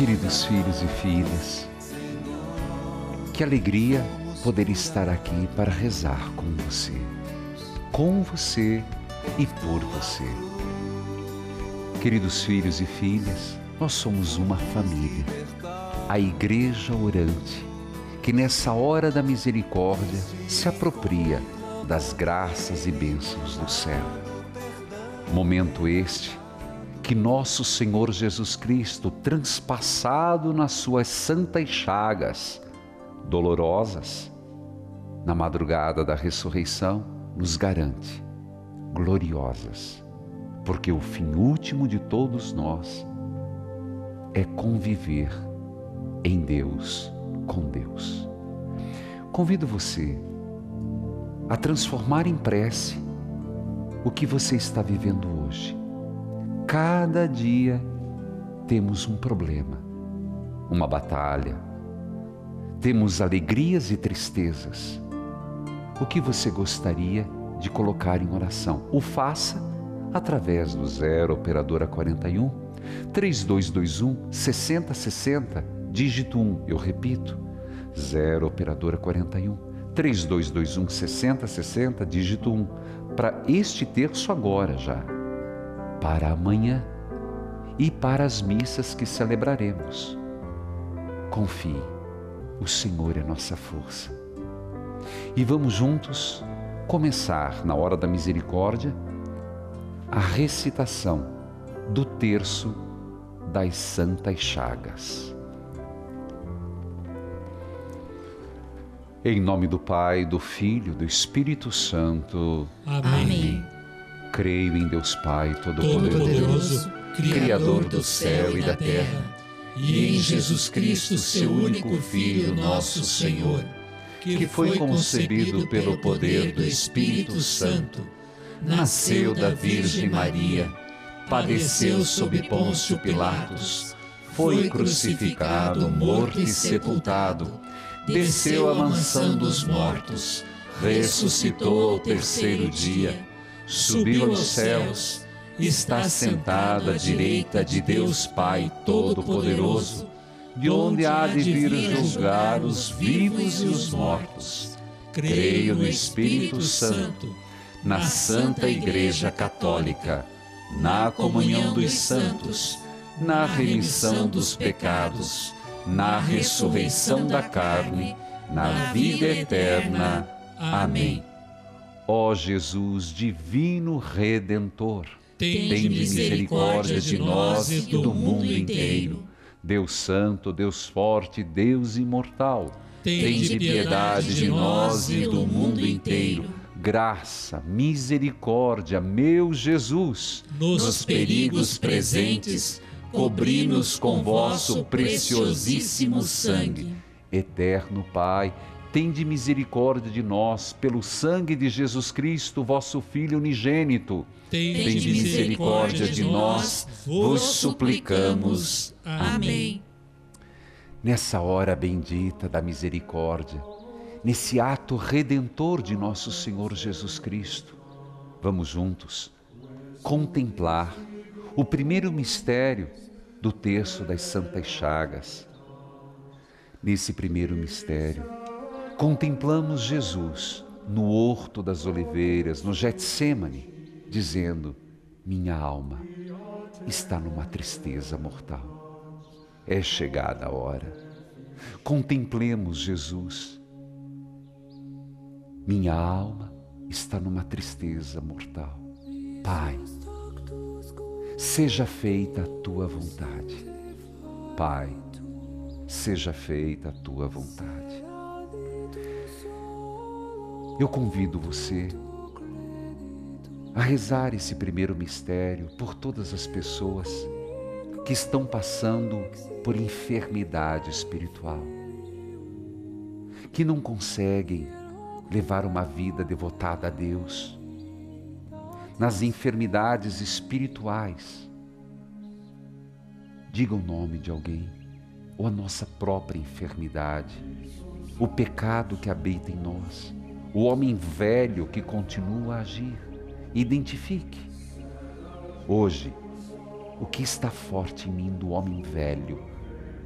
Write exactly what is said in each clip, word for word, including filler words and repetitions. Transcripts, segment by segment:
Queridos filhos e filhas, que alegria poder estar aqui para rezar com você, com você e por você. Queridos filhos e filhas, nós somos uma família, a Igreja Orante, que nessa hora da misericórdia se apropria das graças e bênçãos do céu. Momento este que nosso Senhor Jesus Cristo, transpassado nas suas santas chagas dolorosas, na madrugada da ressurreição, nos garante gloriosas, porque o fim último de todos nós é conviver em Deus, com Deus. Convido você a transformar em prece o que você está vivendo hoje. Cada dia temos um problema, uma batalha, temos alegrias e tristezas. O que você gostaria de colocar em oração? O faça através do zero operadora quarenta e um, três dois dois um, seis zero seis zero, dígito um. Eu repito, zero operadora quarenta e um, três dois dois um, seis zero seis zero, dígito um. Para este terço agora já, para amanhã e para as missas que celebraremos. Confie, o Senhor é nossa força. E vamos juntos começar, na hora da misericórdia, a recitação do terço das Santas Chagas. Em nome do Pai, do Filho, do Espírito Santo. Amém. Creio em Deus Pai Todo-Poderoso, Criador do céu e da terra, e em Jesus Cristo, seu único Filho, nosso Senhor, que foi concebido pelo poder do Espírito Santo, nasceu da Virgem Maria, padeceu sob Pôncio Pilatos, foi crucificado, morto e sepultado, desceu à mansão dos mortos, ressuscitou ao terceiro dia, subiu aos céus, está sentado à direita de Deus Pai Todo-Poderoso, de onde há de vir julgar os vivos e os mortos. Creio no Espírito Santo, na Santa Igreja Católica, na comunhão dos santos, na remissão dos pecados, na ressurreição da carne, na vida eterna. Amém. Ó Jesus, divino Redentor, tende misericórdia de nós e do mundo inteiro. Deus Santo, Deus Forte, Deus Imortal, tende piedade de nós e do mundo inteiro. Graça, misericórdia, meu Jesus, nos perigos presentes, cobri-nos com vosso preciosíssimo sangue. Eterno Pai, tende misericórdia de nós, pelo sangue de Jesus Cristo, vosso Filho unigênito. Tende misericórdia de nós, vos suplicamos. Amém. Nessa hora bendita da misericórdia, nesse ato redentor de nosso Senhor Jesus Cristo, vamos juntos contemplar o primeiro mistério do terço das Santas Chagas. Nesse primeiro mistério, contemplamos Jesus no Horto das Oliveiras, no Getsêmani, dizendo: minha alma está numa tristeza mortal. É chegada a hora. Contemplemos Jesus. Minha alma está numa tristeza mortal. Pai, seja feita a tua vontade. Pai, seja feita a tua vontade. Eu convido você a rezar esse primeiro mistério por todas as pessoas que estão passando por enfermidade espiritual, que não conseguem levar uma vida devotada a Deus, nas enfermidades espirituais. Diga o nome de alguém, ou a nossa própria enfermidade, o pecado que habita em nós, o homem velho que continua a agir. Identifique. Hoje, o que está forte em mim do homem velho,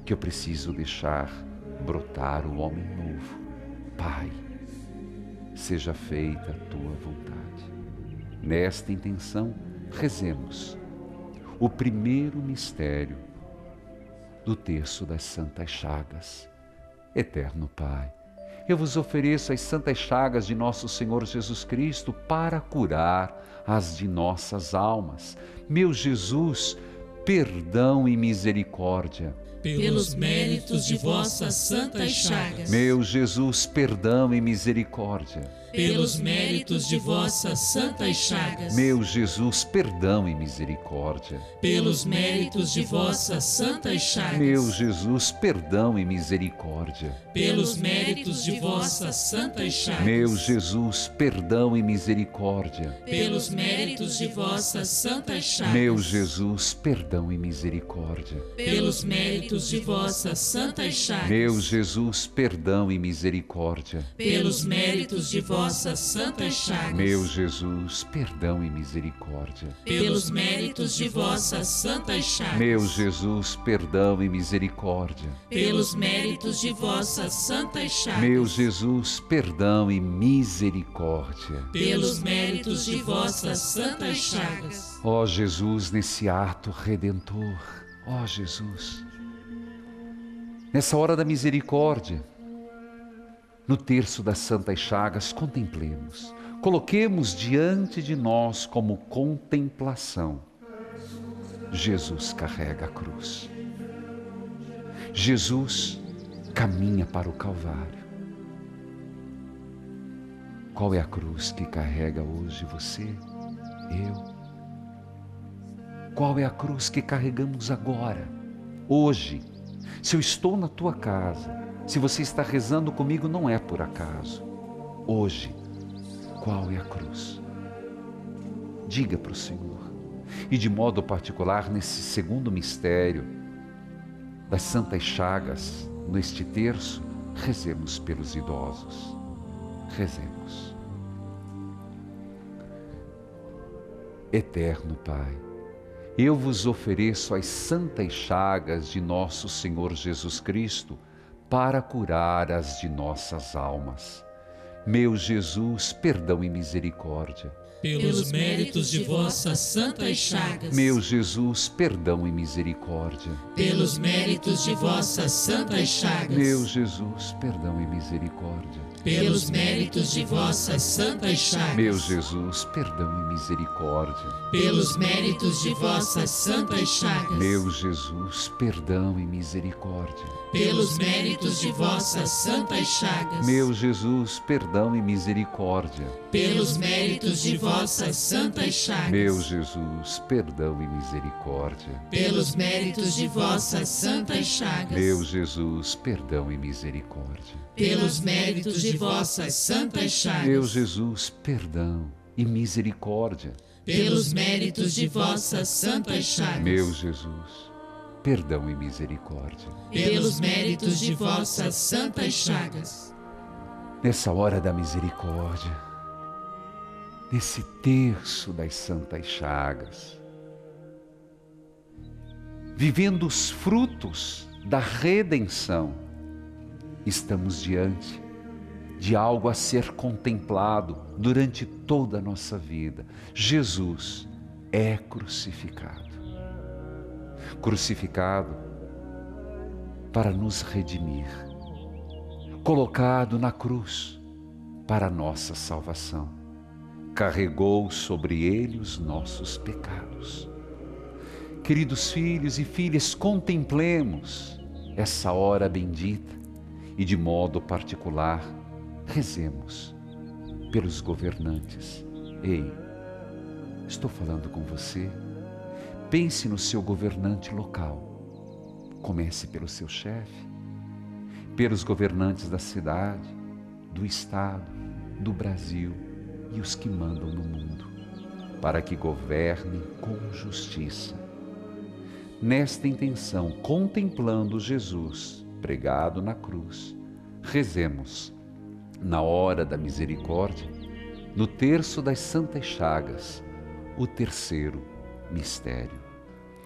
que eu preciso deixar brotar o homem novo. Pai, seja feita a tua vontade. Nesta intenção, rezemos o primeiro mistério do terço das Santas Chagas. Eterno Pai, eu vos ofereço as santas chagas de nosso Senhor Jesus Cristo para curar as de nossas almas. Meu Jesus, perdão e misericórdia. Pelos méritos de vossas santas chagas. Meu Jesus, perdão e misericórdia. Pelos méritos de vossas santas chagas. Meu Jesus, perdão e misericórdia. Pelos méritos de vossas santas chagas. Meu Jesus, perdão e misericórdia. Pelos méritos de vossas santas chagas. Meu Jesus, perdão e misericórdia. Pelos méritos de vossas santas chagas. Meu Jesus, perdão e misericórdia. Pelos méritos de vossas santas chagas. Meu Jesus, perdão e misericórdia. Pelos méritos de vossas santas chagas. Meu Jesus, perdão e misericórdia. Pelos méritos de vossas santas chagas. Meu Jesus, perdão e misericórdia. Pelos méritos de vossas santas chagas. Meu Jesus, perdão e misericórdia. Pelos méritos de vossas santas chagas. Ó Jesus, nesse ato redentor, ó Jesus, nessa hora da misericórdia, no terço das Santas Chagas, contemplemos, coloquemos diante de nós como contemplação. Jesus carrega a cruz. Jesus caminha para o Calvário. Qual é a cruz que carrega hoje você, eu? Qual é a cruz que carregamos agora, hoje? Se eu estou na tua casa, se você está rezando comigo, não é por acaso. Hoje, qual é a cruz? Diga para o Senhor. E de modo particular, nesse segundo mistério das Santas Chagas, neste terço, rezemos pelos idosos. Rezemos. Eterno Pai, eu vos ofereço as santas chagas de nosso Senhor Jesus Cristo para curar as de nossas almas. Meu Jesus, perdão e misericórdia. Pelos méritos de vossas santas chagas. Meu Jesus, perdão e misericórdia. Pelos méritos de vossas santas chagas. Meu Jesus, perdão e misericórdia. Pelos méritos de vossas santas chagas. Meu Jesus, perdão e misericórdia. Pelos méritos de vossas santas chagas. Meu Jesus, perdão e misericórdia. Pelos méritos de vossas santas chagas. Meu Jesus, perdão e misericórdia. Pelos méritos de vossas santas chagas. Meu Jesus, perdão e misericórdia. Pelos méritos de vossas santas chagas. Meu Jesus, perdão e misericórdia. Pelos méritos de vossas santas chagas. Meu Jesus, perdão e misericórdia. Pelos méritos de vossas santas chagas. Meu Jesus, perdão e misericórdia. Pelos méritos de vossas santas chagas. Nessa hora da misericórdia, nesse terço das Santas Chagas, vivendo os frutos da redenção, estamos diante de algo a ser contemplado durante toda a nossa vida. Jesus é crucificado. Crucificado para nos redimir. Colocado na cruz para a nossa salvação. Carregou sobre ele os nossos pecados. Queridos filhos e filhas, contemplemos essa hora bendita e de modo particular, rezemos pelos governantes. Ei, estou falando com você. Pense no seu governante local. Comece pelo seu chefe, pelos governantes da cidade, do estado, do Brasil e os que mandam no mundo, para que governem com justiça. Nesta intenção, contemplando Jesus pregado na cruz, rezemos, na hora da misericórdia, no terço das Santas Chagas, o terceiro mistério.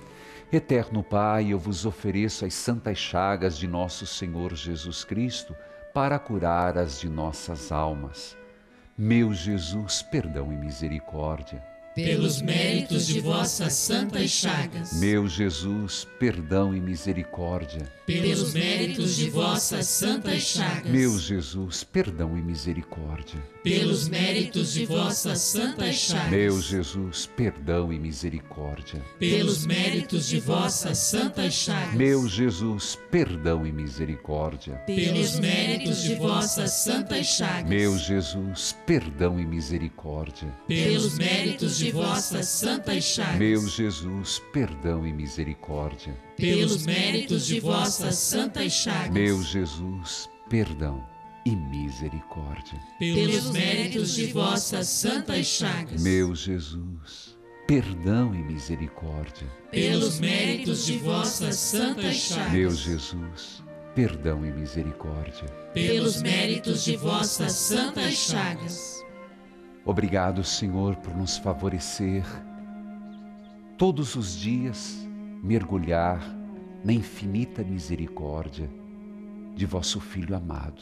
Eterno Pai, eu vos ofereço as santas chagas de nosso Senhor Jesus Cristo para curar as de nossas almas. Meu Jesus, perdão e misericórdia. Pelos méritos de vossas santas chagas. Meu Jesus, perdão e misericórdia. Pelos méritos de vossas santas chagas. Meu Jesus, perdão e misericórdia. Pelos méritos de vossas santas chagas. Meu Jesus, perdão e misericórdia. Pelos méritos de vossas santas chagas. Meu Jesus, perdão e misericórdia. Pelos méritos de vossas santas chagas. Meu Jesus, perdão e misericórdia. Pelos méritos de vossas santas chagas. Meu Jesus, perdão e misericórdia. Pelos méritos de vossas santas chagas. Meu Jesus, perdão e misericórdia. Pelos méritos de vossas santas chagas. Meu Jesus, perdão e misericórdia. Pelos méritos de vossas santas chagas. Meu Jesus, perdão e misericórdia. Pelos méritos de vossas santas chagas. Obrigado, Senhor, por nos favorecer todos os dias mergulhar na infinita misericórdia de vosso Filho amado.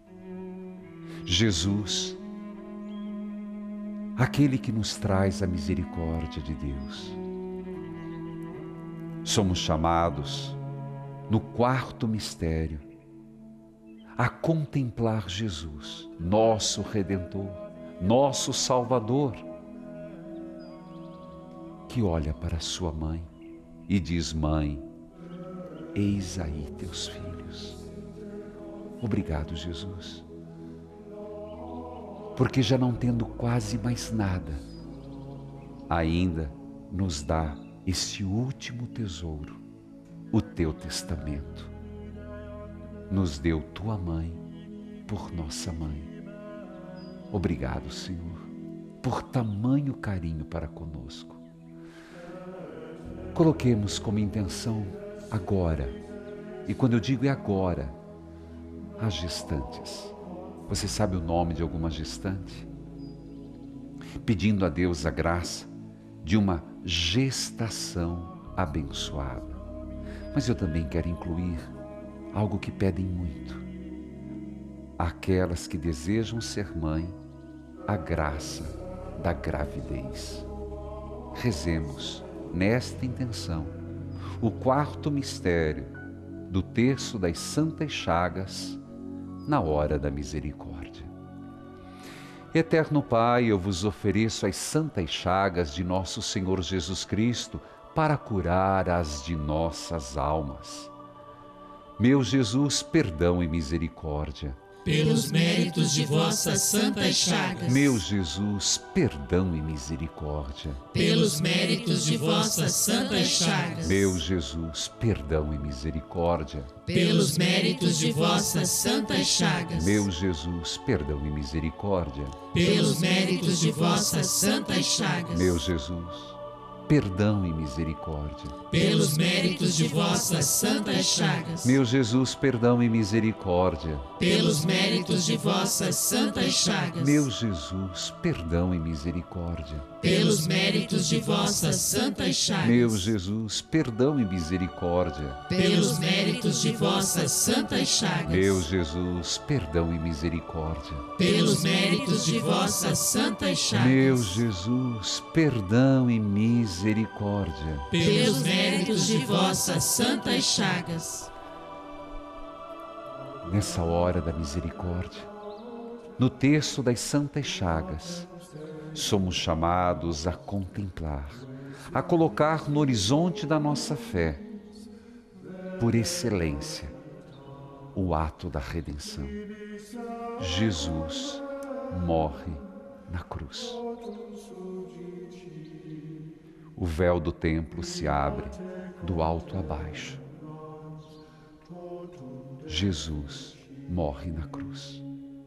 Jesus, aquele que nos traz a misericórdia de Deus. Somos chamados, no quarto mistério, a contemplar Jesus, nosso Redentor, nosso Salvador, que olha para sua mãe e diz: mãe, eis aí teus filhos. Obrigado, Jesus, porque já não tendo quase mais nada, ainda nos dá esse último tesouro, o teu testamento. Nos deu tua mãe por nossa mãe. Obrigado, Senhor, por tamanho carinho para conosco. Coloquemos como intenção agora, e quando eu digo é agora, as gestantes. Você sabe o nome de alguma gestante? Pedindo a Deus a graça de uma gestação abençoada. Mas eu também quero incluir algo que pedem muito. Aquelas que desejam ser mãe, a graça da gravidez. Rezemos nesta intenção o quarto mistério do terço das santas chagas na hora da misericórdia. Eterno Pai, eu vos ofereço as santas chagas de nosso Senhor Jesus Cristo para curar as de nossas almas. Meu Jesus, perdão e misericórdia. Pelos méritos de vossas santas chagas. Meu Jesus, perdão e misericórdia. Pelos méritos de vossas santas chagas. Meu Jesus, perdão e misericórdia. Pelos méritos de vossas santas chagas. Meu Jesus, perdão e misericórdia. Pelos méritos de vossas santas chagas. Meu Jesus, perdão e misericórdia. Pelos méritos de vossas santas chagas. Meu Jesus, perdão e misericórdia. Pelos méritos de vossas santas chagas. Meu Jesus, perdão e misericórdia. Pelos méritos de vossas santas chagas. Meu Jesus, perdão e misericórdia. Pelos méritos de vossas santas chagas. Meu Jesus, perdão e misericórdia. Pelos méritos de vossas santas chagas. Meu Jesus, perdão e misericórdia. Pelos méritos de vossas santas chagas. Nessa hora da misericórdia, no terço das santas chagas, somos chamados a contemplar, a colocar no horizonte da nossa fé, por excelência, o ato da redenção. Jesus morre na cruz. O véu do templo se abre do alto a baixo. Jesus morre na cruz.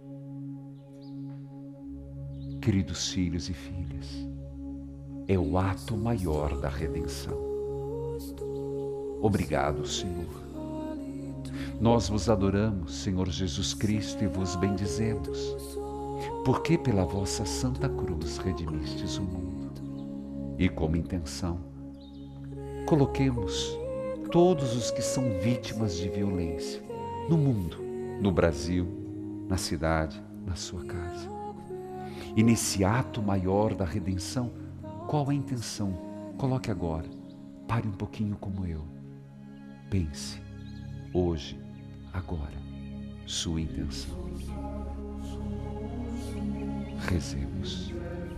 Queridos filhos e filhas, é o ato maior da redenção. Obrigado, Senhor. Nós vos adoramos, Senhor Jesus Cristo, e vos bendizemos, porque pela vossa santa cruz redimistes o mundo. E como intenção, coloquemos todos os que são vítimas de violência no mundo, no Brasil, na cidade, na sua casa. E nesse ato maior da redenção, qual a intenção? Coloque agora, pare um pouquinho como eu. Pense, hoje, agora, sua intenção. Rezemos.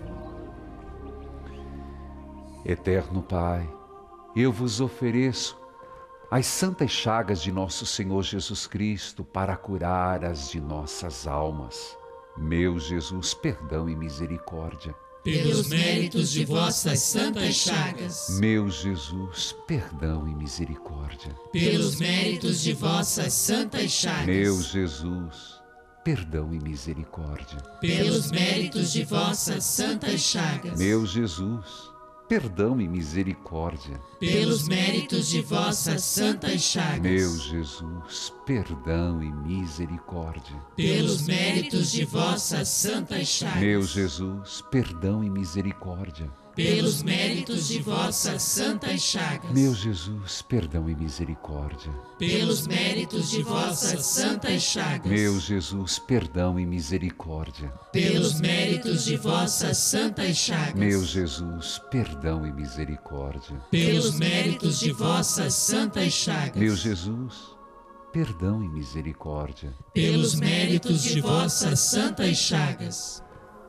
Eterno Pai, eu vos ofereço as santas chagas de nosso Senhor Jesus Cristo para curar as de nossas almas. Meu Jesus, perdão e misericórdia. Pelos méritos de vossas santas chagas. Meu Jesus, perdão e misericórdia. Pelos méritos de vossas santas chagas. Meu Jesus, perdão e misericórdia. Pelos méritos de vossas santas chagas. Meu Jesus, perdão e misericórdia. Pelos méritos de vossas santas chagas. Meu Jesus, perdão e misericórdia. Pelos méritos de vossas santas chagas. Meu Jesus, perdão e misericórdia. Pelos méritos de vossas santas chagas. Meu Jesus, perdão e misericórdia. Pelos méritos de vossas santas chagas. Meu Jesus, perdão e misericórdia. Pelos méritos de vossas santas chagas. Meu Jesus, perdão e misericórdia. Pelos méritos de vossas santas chagas. Meu Jesus, perdão e misericórdia. Pelos méritos de vossas santas chagas.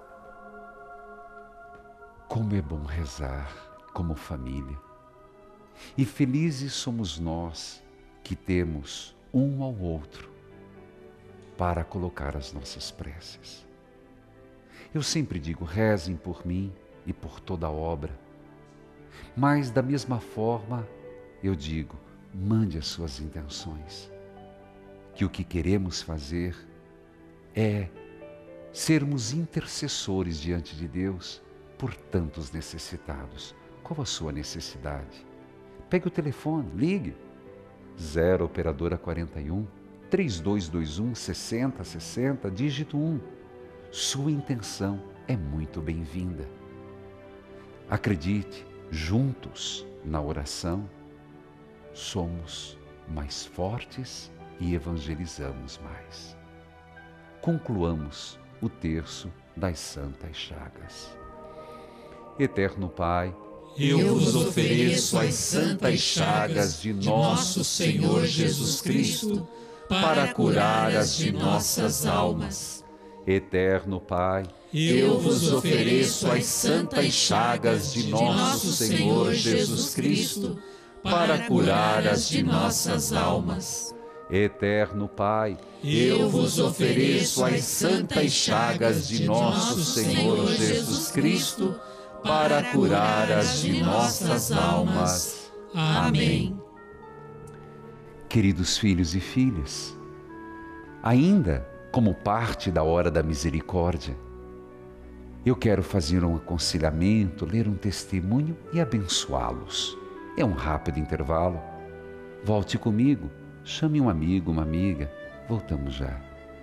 Como é bom rezar como família. E felizes somos nós que temos um ao outro para colocar as nossas preces. Eu sempre digo, rezem por mim e por toda a obra. Mas da mesma forma, eu digo, mande as suas intenções. Que o que queremos fazer é sermos intercessores diante de Deus por tantos necessitados. Qual a sua necessidade? Pegue o telefone, ligue. zero operadora quarenta e um, trinta e dois vinte e um, sessenta sessenta, dígito um. Sua intenção é muito bem-vinda. Acredite, juntos na oração, somos mais fortes e evangelizamos mais. Concluamos o terço das Santas Chagas. Eterno Pai, eu vos ofereço as santas chagas de nosso Senhor Jesus Cristo para curar as de nossas almas. Eterno Pai, eu vos ofereço as santas chagas de nosso Senhor Jesus Cristo para curar as de nossas almas. Eterno Pai, eu vos ofereço as santas chagas de nosso Senhor Jesus Cristo para curar as de nossas almas. Amém. Queridos filhos e filhas, ainda como parte da hora da misericórdia, eu quero fazer um aconselhamento, ler um testemunho e abençoá-los. É um rápido intervalo. Volte comigo, chame um amigo, uma amiga. Voltamos já.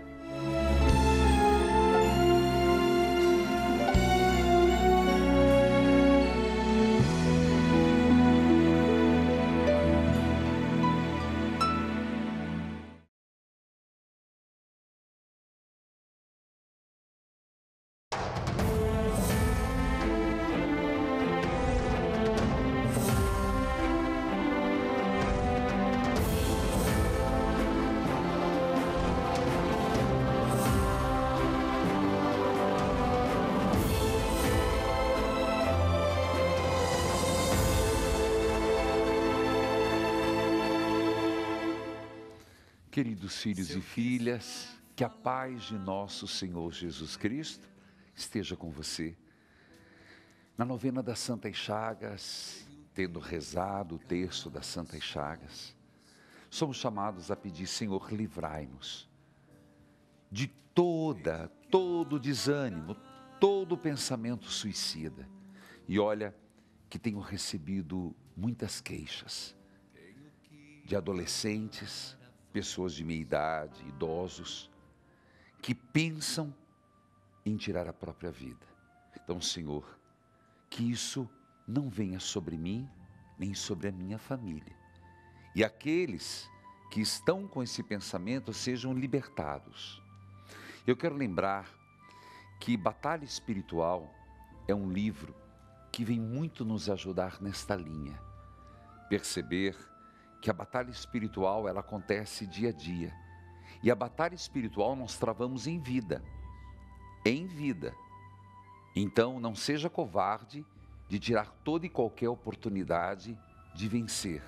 Queridos filhos e filhas, que a paz de nosso Senhor Jesus Cristo esteja com você. Na novena das Santas Chagas, tendo rezado o terço das Santas Chagas, somos chamados a pedir, Senhor, livrai-nos de toda, todo desânimo, todo pensamento suicida. E olha que tenho recebido muitas queixas de adolescentes, pessoas de meia idade, idosos, que pensam em tirar a própria vida. Então, Senhor, que isso não venha sobre mim, nem sobre a minha família. E aqueles que estão com esse pensamento sejam libertados. Eu quero lembrar que Batalha Espiritual é um livro que vem muito nos ajudar nesta linha. Perceber que a batalha espiritual, ela acontece dia a dia. E a batalha espiritual nós travamos em vida. Em vida. Então, não seja covarde de tirar toda e qualquer oportunidade de vencer.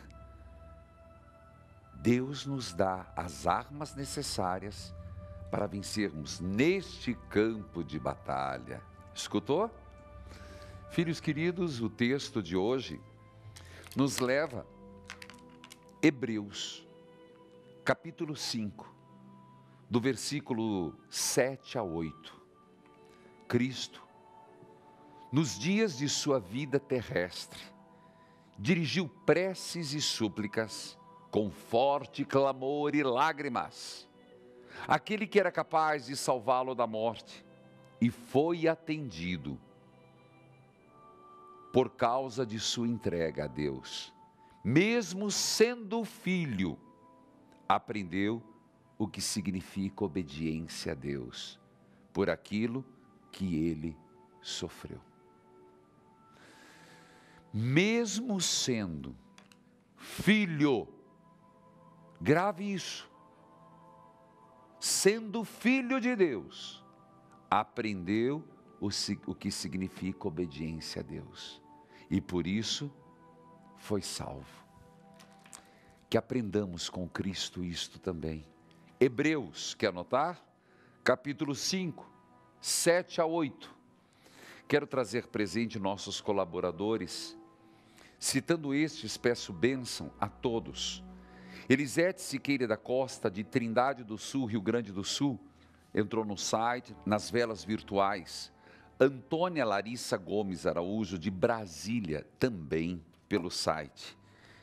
Deus nos dá as armas necessárias para vencermos neste campo de batalha. Escutou? Filhos queridos, o texto de hoje nos leva a Hebreus, capítulo cinco, do versículo sete a oito. Cristo, nos dias de sua vida terrestre, dirigiu preces e súplicas com forte clamor e lágrimas, aquele que era capaz de salvá-lo da morte, e foi atendido por causa de sua entrega a Deus. Mesmo sendo filho, aprendeu o que significa obediência a Deus, por aquilo que ele sofreu. Mesmo sendo filho, grave isso, sendo filho de Deus, aprendeu o, o que significa obediência a Deus, e por isso foi salvo. Que aprendamos com Cristo isto também. Hebreus, quer anotar? Capítulo cinco, sete a oito. Quero trazer presente nossos colaboradores. Citando estes, peço bênção a todos. Elisete Siqueira da Costa, de Trindade do Sul, Rio Grande do Sul, entrou no site, nas velas virtuais. Antônia Larissa Gomes Araújo, de Brasília, também pelo site.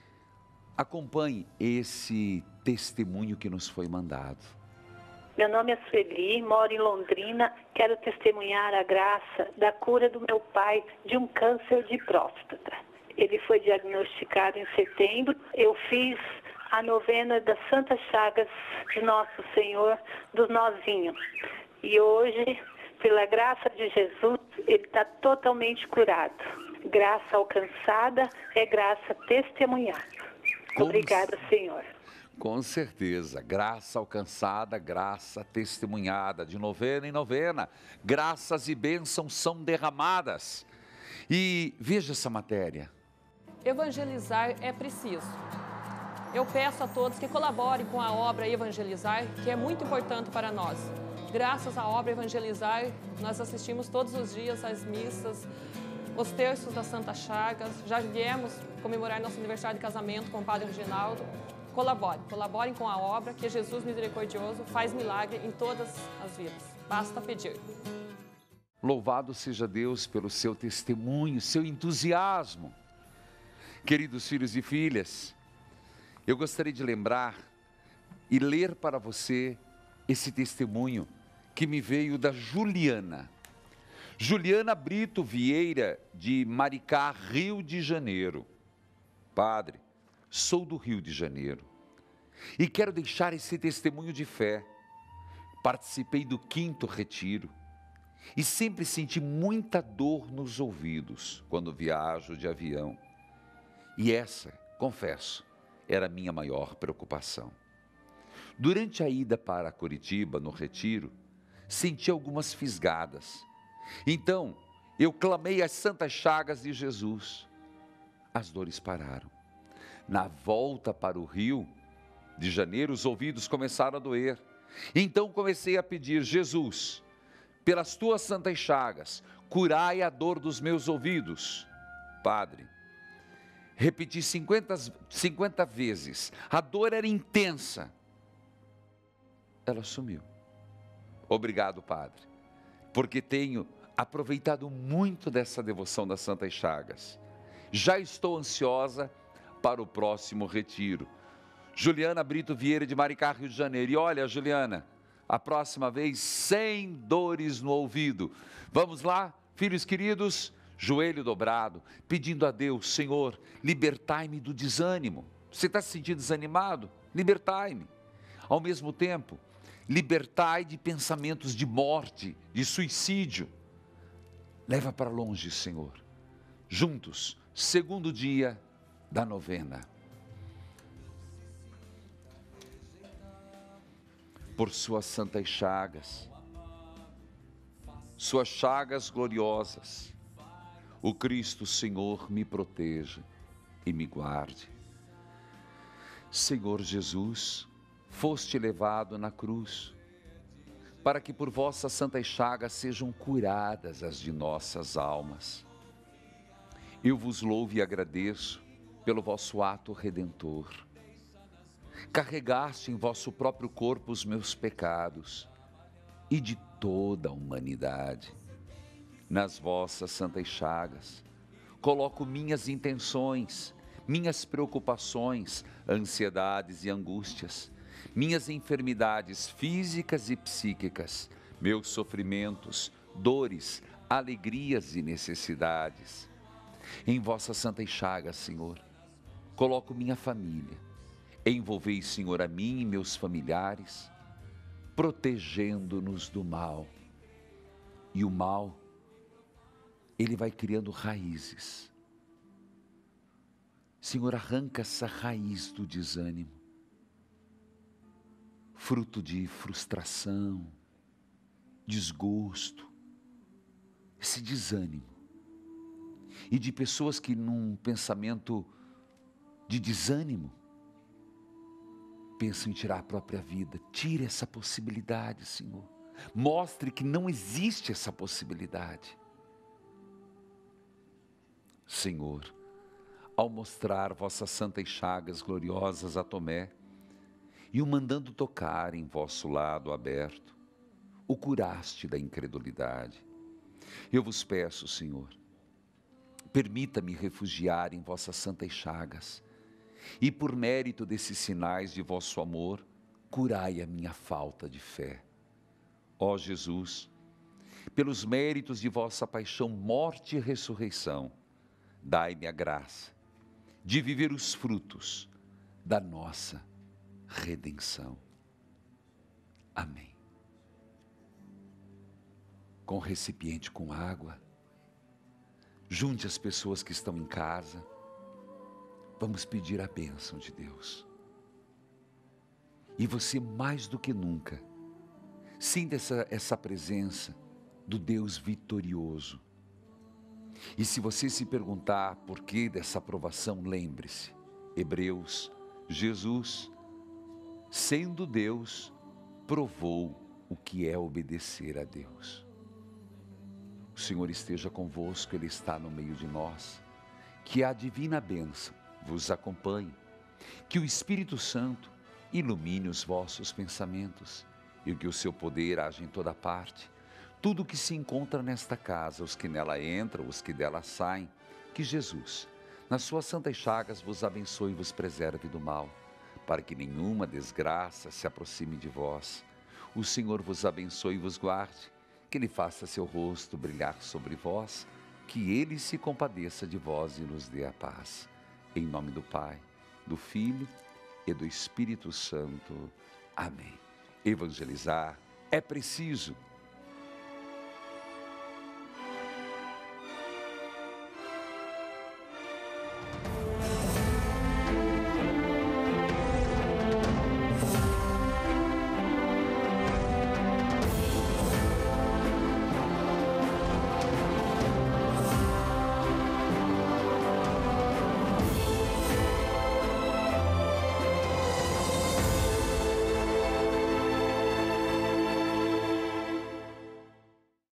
Acompanhe esse testemunho que nos foi mandado. Meu nome é Sueli, moro em Londrina, quero testemunhar a graça da cura do meu pai de um câncer de próstata. Ele foi diagnosticado em setembro, eu fiz a novena das Santas Chagas de Nosso Senhor dos Nozinhos. E hoje, pela graça de Jesus, ele está totalmente curado. Graça alcançada é graça testemunhada. Com Obrigada, Senhor. Com certeza, graça alcançada, graça testemunhada, de novena em novena, graças e bênçãos são derramadas. E veja essa matéria. Evangelizar é preciso. Eu peço a todos que colaborem com a obra Evangelizar, que é muito importante para nós. Graças à obra Evangelizar, nós assistimos todos os dias às missas, os terços das Santas Chagas, já viemos comemorar nosso aniversário de casamento com o Padre Reginaldo. Colaborem, colaborem com a obra, que Jesus misericordioso faz milagre em todas as vidas. Basta pedir. Louvado seja Deus pelo seu testemunho, seu entusiasmo. Queridos filhos e filhas, eu gostaria de lembrar e ler para você esse testemunho que me veio da Juliana. Juliana Brito Vieira, de Maricá, Rio de Janeiro. Padre, sou do Rio de Janeiro e quero deixar esse testemunho de fé. Participei do quinto retiro e sempre senti muita dor nos ouvidos quando viajo de avião. E essa, confesso, era a minha maior preocupação. Durante a ida para Curitiba, no retiro, senti algumas fisgadas. Então, eu clamei as Santas Chagas de Jesus. As dores pararam. Na volta para o Rio de Janeiro, os ouvidos começaram a doer. Então comecei a pedir: Jesus, pelas tuas Santas Chagas, curai a dor dos meus ouvidos. Padre, repeti cinquenta, cinquenta vezes, a dor era intensa. Ela sumiu. Obrigado, Padre, porque tenho aproveitado muito dessa devoção das Santas Chagas. Já estou ansiosa para o próximo retiro. Juliana Brito Vieira, de Maricá, Rio de Janeiro. E olha, Juliana, a próxima vez, sem dores no ouvido. Vamos lá, filhos queridos, joelho dobrado, pedindo a Deus: Senhor, libertai-me do desânimo. Você está se sentindo desanimado? Libertai-me. Ao mesmo tempo, libertai de pensamentos de morte, de suicídio. Leva para longe, Senhor. Juntos, segundo dia da novena. Por suas santas chagas, suas chagas gloriosas, o Cristo Senhor me proteja e me guarde. Senhor Jesus, foste levado na cruz, para que por vossas santas chagas sejam curadas as de nossas almas. Eu vos louvo e agradeço pelo vosso ato redentor. Carregaste em vosso próprio corpo os meus pecados e de toda a humanidade. Nas vossas santas chagas, coloco minhas intenções, minhas preocupações, ansiedades e angústias, minhas enfermidades físicas e psíquicas, meus sofrimentos, dores, alegrias e necessidades. Em vossas santas chagas, Senhor, coloco minha família. Envolvei, Senhor, a mim e meus familiares, protegendo-nos do mal. E o mal, ele vai criando raízes. Senhor, arranca essa raiz do desânimo, fruto de frustração, desgosto, esse desânimo. E de pessoas que num pensamento de desânimo, pensam em tirar a própria vida. Tire essa possibilidade, Senhor. Mostre que não existe essa possibilidade. Senhor, ao mostrar vossas santas chagas gloriosas a Tomé, e o mandando tocar em vosso lado aberto, o curaste da incredulidade. Eu vos peço, Senhor, permita-me refugiar em vossas santas chagas, e por mérito desses sinais de vosso amor, curai a minha falta de fé. Ó Jesus, pelos méritos de vossa paixão, morte e ressurreição, dai-me a graça de viver os frutos da nossa redenção. Amém. Com o recipiente com água, junte as pessoas que estão em casa. Vamos pedir a bênção de Deus. E você, mais do que nunca, sinta essa, essa presença do Deus vitorioso. E se você se perguntar por que dessa aprovação, lembre-se, Hebreus, Jesus, sendo Deus, provou o que é obedecer a Deus. O Senhor esteja convosco, Ele está no meio de nós. Que a divina bênção vos acompanhe, que o Espírito Santo ilumine os vossos pensamentos e que o seu poder haja em toda parte. Tudo que se encontra nesta casa, os que nela entram, os que dela saem, que Jesus, nas suas santas chagas, vos abençoe e vos preserve do mal, para que nenhuma desgraça se aproxime de vós. O Senhor vos abençoe e vos guarde, que Ele faça seu rosto brilhar sobre vós, que Ele se compadeça de vós e nos dê a paz. Em nome do Pai, do Filho e do Espírito Santo. Amém. Evangelizar é preciso.